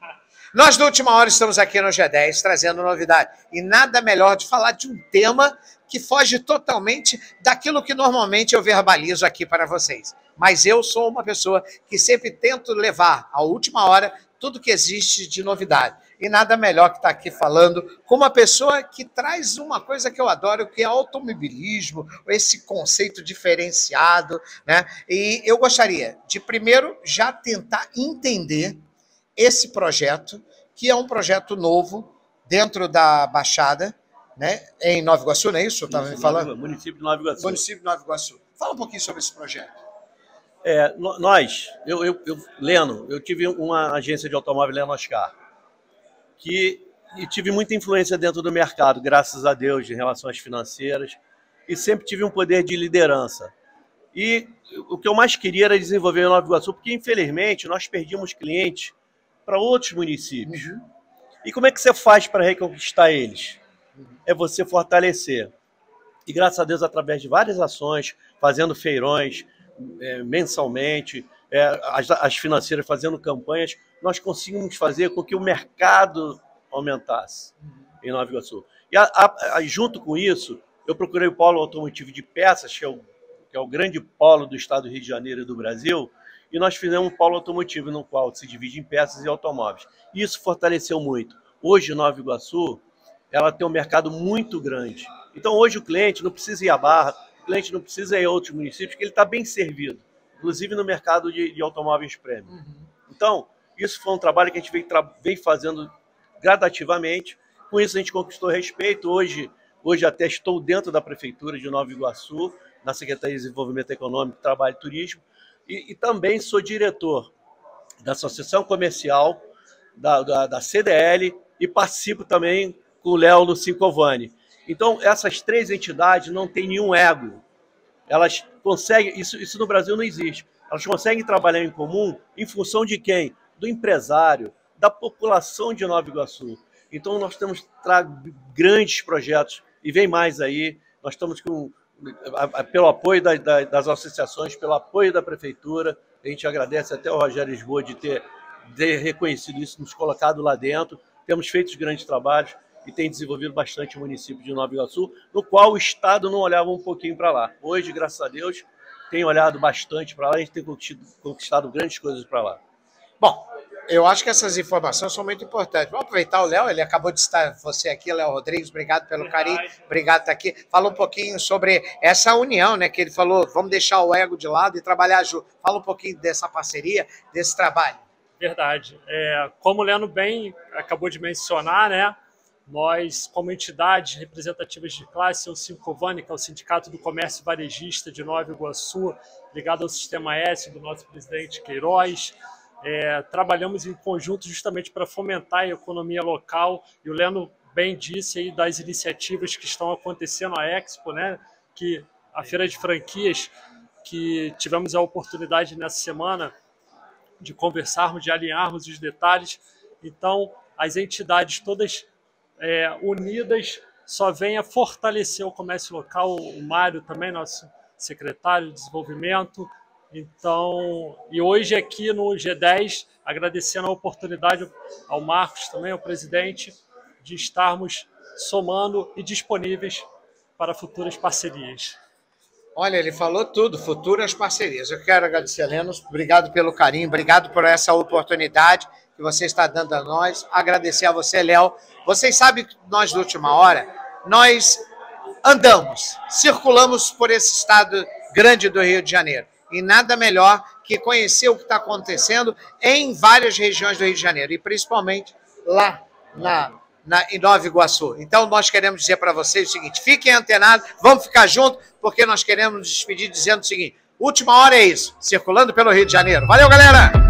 Nós, da Última Hora, estamos aqui no G10 trazendo novidade. E nada melhor de falar de um tema que foge totalmente daquilo que normalmente eu verbalizo aqui para vocês. Mas eu sou uma pessoa que sempre tento levar à última hora tudo que existe de novidade. E nada melhor que estar aqui falando com uma pessoa que traz uma coisa que eu adoro, que é automobilismo, esse conceito diferenciado, né? E eu gostaria de, primeiro, já tentar entender esse projeto, que é um projeto novo dentro da Baixada, né? Em Nova Iguaçu, não é isso? Eu estava me falando? Município de Nova Iguaçu. Município de Nova Iguaçu. Fala um pouquinho sobre esse projeto. Leno, eu tive uma agência de automóvel, Leno Oscar, e tive muita influência dentro do mercado, graças a Deus, em relações financeiras, e sempre tive um poder de liderança. E o que eu mais queria era desenvolver em Nova Iguaçu, porque, infelizmente, nós perdíamos clientes para outros municípios. Uhum. E como é que você faz para reconquistar eles? É você fortalecer. E, graças a Deus, através de várias ações, fazendo feirões mensalmente, as financeiras fazendo campanhas, nós conseguimos fazer com que o mercado aumentasse em Nova Iguaçu. E junto com isso, eu procurei o polo automotivo de peças, que é o grande polo do estado do Rio de Janeiro e do Brasil, e nós fizemos um polo automotivo no qual se divide em peças e automóveis. E isso fortaleceu muito. Hoje, Nova Iguaçu, ela tem um mercado muito grande. Então, hoje o cliente não precisa ir à Barra, o cliente não precisa ir a outros municípios, que ele está bem servido, inclusive no mercado de automóveis premium. Uhum. Então, isso foi um trabalho que a gente vem fazendo gradativamente. Com isso, a gente conquistou respeito. Hoje até estou dentro da Prefeitura de Nova Iguaçu, na Secretaria de Desenvolvimento Econômico, Trabalho e Turismo, e também sou diretor da Associação Comercial, da CDL, e participo também com o Léo no Cinquovani. Então, essas três entidades não têm nenhum ego. Elas conseguem, isso no Brasil não existe, elas conseguem trabalhar em comum em função de quem? Do empresário, da população de Nova Iguaçu. Então, nós temos grandes projetos, e vem mais aí, nós estamos pelo apoio das associações, pelo apoio da Prefeitura, a gente agradece até ao Rogério Lisboa de ter reconhecido isso, nos colocado lá dentro, temos feito grandes trabalhos e tem desenvolvido bastante o município de Nova Iguaçu, no qual o Estado não olhava um pouquinho para lá. Hoje, graças a Deus, tem olhado bastante para lá, a gente tem conquistado grandes coisas para lá. Bom, eu acho que essas informações são muito importantes. Vamos aproveitar o Léo, ele acabou de estar você aqui, Léo Rodrigues, obrigado pelo carinho, obrigado por estar aqui. Fala um pouquinho sobre essa união, né, que ele falou, vamos deixar o ego de lado e trabalhar junto. Fala um pouquinho dessa parceria, desse trabalho. Verdade. Como o Leno bem acabou de mencionar, né, nós, como entidades representativas de classe, o Cinquovani, que é o Sindicato do Comércio Varejista de Nova Iguaçu, ligado ao Sistema S do nosso presidente Queiroz, trabalhamos em conjunto justamente para fomentar a economia local, e o Leno bem disse aí das iniciativas que estão acontecendo na Expo, né, que a feira de franquias, que tivemos a oportunidade nessa semana de conversarmos, de alinharmos os detalhes. Então, as entidades todas unidas só vem a fortalecer o comércio local. O Mário também, nosso secretário de desenvolvimento. Então, e hoje aqui no G10, agradecendo a oportunidade ao Marcos também, ao presidente, de estarmos somando e disponíveis para futuras parcerias. Olha, ele falou tudo, futuras parcerias. Eu quero agradecer a Leno, obrigado pelo carinho, obrigado por essa oportunidade que você está dando a nós. Agradecer a você, Léo. Vocês sabem que nós, da Última Hora, nós andamos, circulamos por esse estado grande do Rio de Janeiro. E nada melhor que conhecer o que está acontecendo em várias regiões do Rio de Janeiro, e principalmente lá em Nova Iguaçu. Então, nós queremos dizer para vocês o seguinte, fiquem antenados, vamos ficar juntos, porque nós queremos nos despedir dizendo o seguinte, Última Hora é isso, circulando pelo Rio de Janeiro. Valeu, galera!